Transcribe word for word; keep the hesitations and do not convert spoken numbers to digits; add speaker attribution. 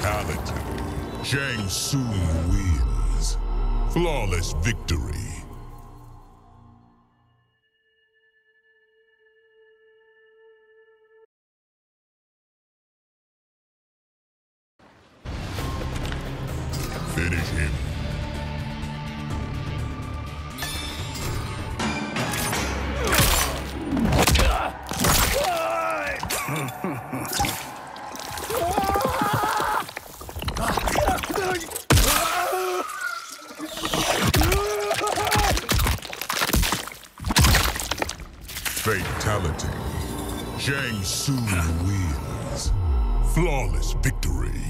Speaker 1: Fatality. Shang Tsung wins. Flawless victory. Finish him. Fatality. Shang Tsung wins. Flawless victory.